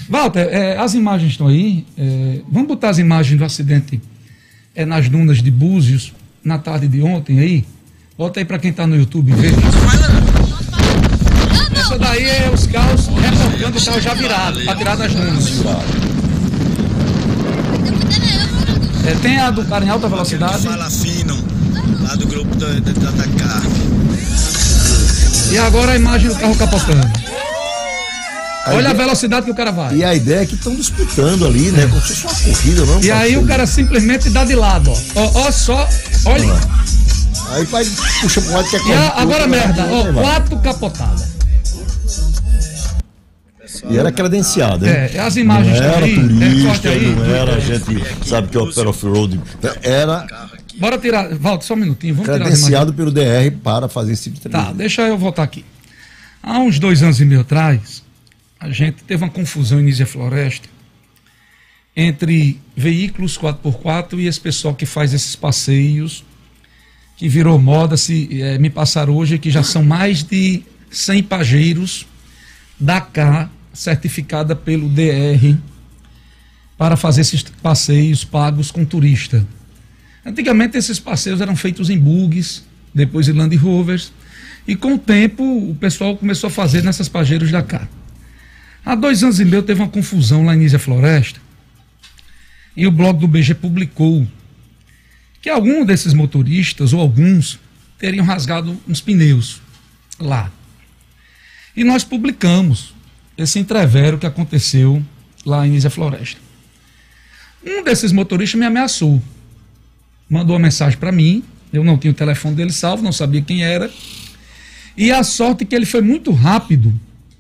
Walter, as imagens estão aí. Vamos botar as imagens do acidente nas dunas de Búzios, na tarde de ontem aí. Bota aí para quem está no YouTube ver. Essa daí é os carros reportando o carro já virado, para tirar das dunas. Tem a do cara em alta velocidade. Fala fino, lá do grupo da carro. E agora a imagem do carro capotando. Olha a velocidade que o cara vai. E a ideia é que estão disputando ali, né? Como se fosse uma corrida, não? E aí o cara simplesmente dá de lado, ó só, olha. Aí vai, puxa pro lado que é E agora merda, ó, 4 capotadas. E era credenciado, hein? As imagens não era aí, turista, aí, não era gente, sabe que opera off-road. Era. Bora tirar, Walter, só um minutinho. Vamos credenciado pelo DR para fazer esse tipo de treinamento. Tá, deixa eu voltar aqui. Há uns 2 anos e meio atrás, a gente teve uma confusão em Nísia Floresta entre veículos 4x4 e esse pessoal que faz esses passeios, que virou moda, me passaram hoje que já são mais de 100 pajeiros da CA, certificada pelo DR, para fazer esses passeios pagos com turista. Antigamente esses passeios eram feitos em bugs, depois em Land Rovers, e com o tempo o pessoal começou a fazer nessas pajeiros da CA. Há 2 anos e meio teve uma confusão lá em Nísia Floresta, e o blog do BG publicou que algum desses motoristas, ou alguns, teriam rasgado uns pneus lá. E nós publicamos esse entrevero que aconteceu lá em Nísia Floresta. Um desses motoristas me ameaçou. Mandou uma mensagem para mim, eu não tinha o telefone dele salvo, não sabia quem era. E a sorte é que ele foi muito rápido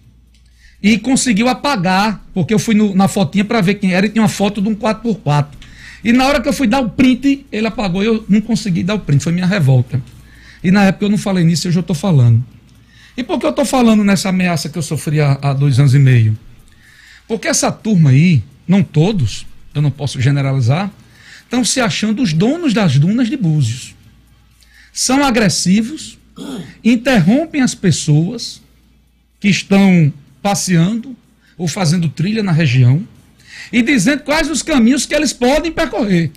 e conseguiu apagar, porque eu fui na fotinha para ver quem era e tinha uma foto de um 4x4. E na hora que eu fui dar o print, ele apagou e eu não consegui dar o print, foi minha revolta. E na época eu não falei nisso, hoje eu estou falando. E por que eu estou falando nessa ameaça que eu sofri há 2 anos e meio? Porque essa turma aí, não todos, eu não posso generalizar, estão se achando os donos das dunas de Búzios. São agressivos, interrompem as pessoas que estão passeando ou fazendo trilha na região e dizendo quais os caminhos que eles podem percorrer.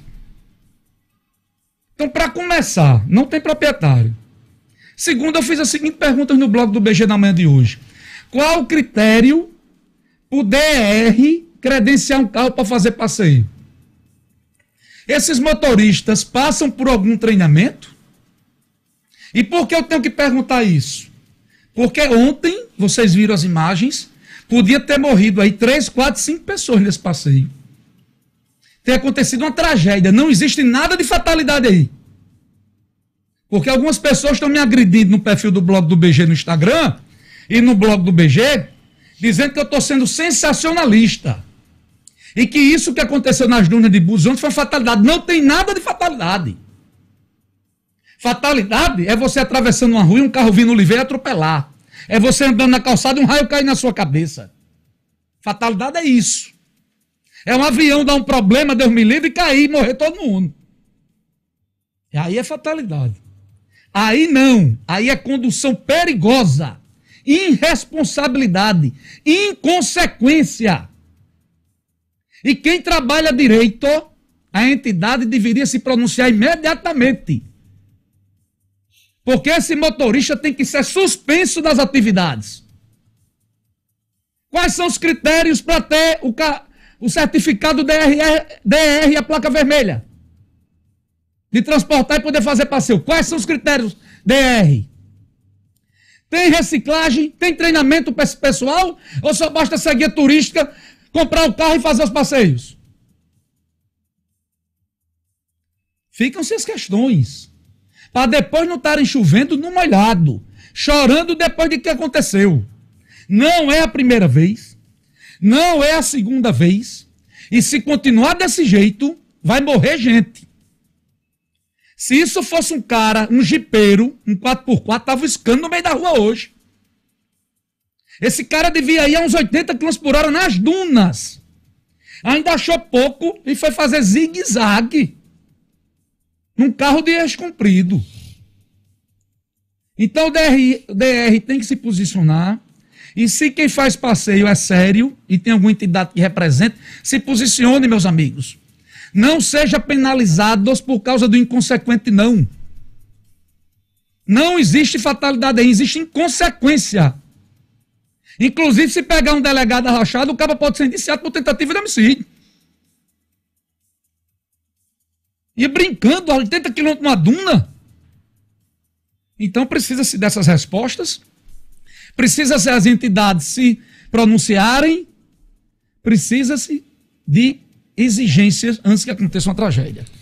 Então, para começar, não tem proprietário. Segundo, eu fiz a seguinte pergunta no blog do BG na manhã de hoje. Qual o critério o DR credenciar um carro para fazer passeio? Esses motoristas passam por algum treinamento? E por que eu tenho que perguntar isso? Porque ontem, vocês viram as imagens, podia ter morrido aí 3, 4, 5 pessoas nesse passeio. Tem acontecido uma tragédia, não existe nada de fatalidade aí. Porque algumas pessoas estão me agredindo no perfil do blog do BG no Instagram e no blog do BG, dizendo que eu estou sendo sensacionalista. E que isso que aconteceu nas dunas de Búzios ontem foi fatalidade. Não tem nada de fatalidade. Fatalidade é você atravessando uma rua e um carro vindo lhe ver e atropelar. É você andando na calçada e um raio cair na sua cabeça. Fatalidade é isso. É um avião dar um problema, Deus me livre, e cair e morrer todo mundo. E aí é fatalidade. Aí não. Aí é condução perigosa, irresponsabilidade, inconsequência. E quem trabalha direito, a entidade deveria se pronunciar imediatamente. Porque esse motorista tem que ser suspenso das atividades. Quais são os critérios para ter o certificado DR e a placa vermelha? De transportar e poder fazer passeio. Quais são os critérios DR? Tem reciclagem? Tem treinamento para esse pessoal? Ou só basta ser guia turística, comprar o carro e fazer os passeios? Ficam-se as questões. Para depois não estarem chovendo no molhado, chorando depois de que aconteceu. Não é a primeira vez, não é a segunda vez, e se continuar desse jeito, vai morrer gente. Se isso fosse um cara, um jipeiro, um 4x4, estava escando no meio da rua hoje. Esse cara devia ir a uns 80 km por hora nas dunas. Ainda achou pouco e foi fazer zigue-zague num carro de eixo comprido. Então o DR tem que se posicionar E se quem faz passeio é sério e tem alguma entidade que represente, se posicione, meus amigos. Não seja penalizados por causa do inconsequente, não. Não existe fatalidade aí, existe inconsequência. Inclusive, se pegar um delegado arrochado, o cara pode ser indiciado por tentativa de homicídio. E brincando a 80 quilômetros numa duna. Então precisa-se dessas respostas, precisa-se as entidades se pronunciarem, precisa-se de exigências antes que aconteça uma tragédia.